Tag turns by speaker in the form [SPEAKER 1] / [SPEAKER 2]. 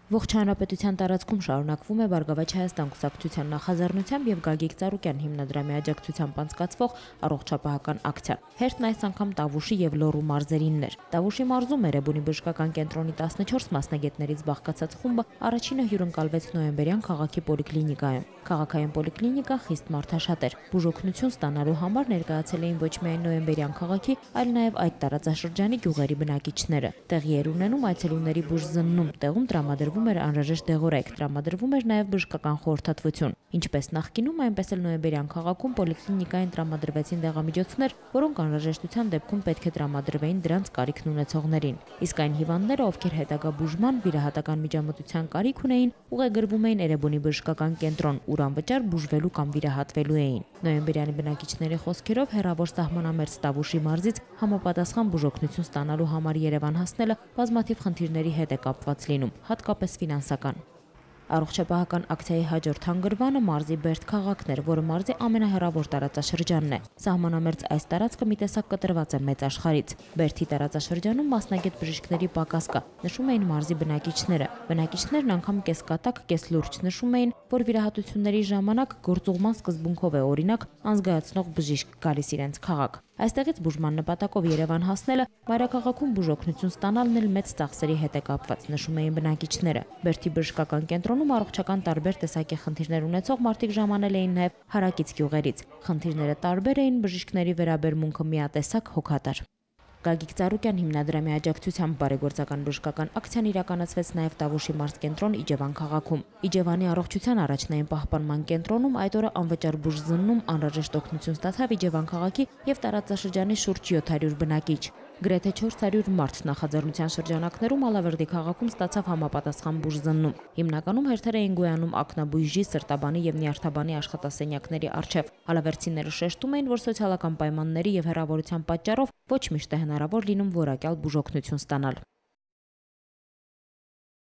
[SPEAKER 1] Ողջ հանրապետության տարածքում շարունակվում է Բարգավաճ Հայաստան կուսակցության նախաձեռնությամբ եւ Գագիկ Ծառուկյան հիմնադրամի աջակցությամբ անցկացվող առողջապահական ակցիա։ Հերթն այս անգամ Տավուշի եւ Լոռու մարզերինն էր։ Տավուշի մարզում Էրեբունի բժշկական կենտրոնի 14 մասնագետներից բաղկացած խումբը առաջինը հյուրընկալվեց Նոյեմբերյան քաղաքի պոլիկլինիկայում։ Քաղաքային պոլիկլինիկան խիստ մարդաշատ էր։ Բուժօգնություն ստանալու համար ներկայացել էին ոչ միայն Նոյեմբերյան քաղաքի, այլ նաեւ այդ տարածաշրջանի գյուղերի բնակիչները։ Տեղի էր ունենում այցելուների բուժզննում, տեղում տրամադրվում էր անհրաժեշտ դեղորայք, տրամադրվում էր նաև բժշկական խորհրդատվություն։ Ինչպես նախկինում, այնպես էլ Նոյեմբերյան քաղաքում պոլիկլինիկային տրամադրվեցին դեղամիջոցներ, որոնք անհրաժեշտության դեպքում պետք է տրամադրվեին դրանց կարիքն ունեցողներին։ Իսկ այն հիվանդները, ովքեր հետագա բուժման, վիրահատական միջամտության կարիք ունեին, ուղեգրվում էին Էրեբունի բժշկական կենտրոն, ուր անվճար բուժվելու կամ վիրահատվելու էին։ Նոյեմբերյանի բնակիչների խոսքերով հեռավոր սահմանամերձ Տավուշի մարզից համապատասխան բուժօգնություն ստանալու համար Երևան հասնելը բազմաթիվ խնդիրների հետ է կապված լինում, հատկապես ֆինանսական։ Առողջապահական ակցիայի հաջորդ հանգրվանը մարզի Բերդ քաղաքն էր, որը մարզի ամենահեռավոր տարածաշրջանն է։ Սահմանամերձ այս տարածքը մի տեսակ կտրված է մեծ աշխարհից։ Բերդի տարածաշրջանում մասնագետ բժիշկների պակաս կա, նշում էին մարզի բնակիչները։ Բնակիչներն անգամ կեսկատակ, կեսլուրջ նշում էին, որ վիրահատությունների ժամանակ գործուղման սկզբունքով է օրինակ անզգայացնող բժիշկ գալիս իրենց քաղաք։ Այստեղից բուժման նպատակով Երևան հասնելը մայրաքաղաքում բուժօգնություն ստանալն էլ մեծ ծախսերի հետ է կապված, նշում էին բնակիչները։ Բերդի բժշկական կենտրոնում առողջական տարբեր տեսակի խնդիրներ ունեցող մարդիկ ժամանել էին նաև հարակից գյուղերից։ Խնդիրները տարբեր էին, բժիշկների վերաբերմունքը միատեսակ, հոգատար։ Գագիկ Ծառուկյան հիմնադրամի աջակցությամբ բարեգործական բժշկական ակցիան իրականացվեց նաև Տավուշի մարզկենտրոն Իջևան քաղաքում։ Իջևանի առողջության առաջնային պահպանման կենտրոնում այդ օրը անվճար բուժզննում անհրաժեշտ օգնություն ստացավ Իջևան քաղաքի եւ տարածաշրջանի շուրջ 700 բնակիչ։ Գրեթե 400 մարդ նախաձեռնության շրջանակներում Ալավերդի քաղաքում ստացավ համապատասխան բուժզննում։ Հիմնականում հերթեր էին գոյանում ակնաբույժի, սրտաբանի եւ նյարդաբանի աշխատասենյակների առջև։ Ալավերդցիները շեշտում էին, որ սոցիալական պայմանների եւ հեռավորության պատճառով ոչ միշտ է հնարավոր լինում որակյալ բուժօգնություն ստանալ։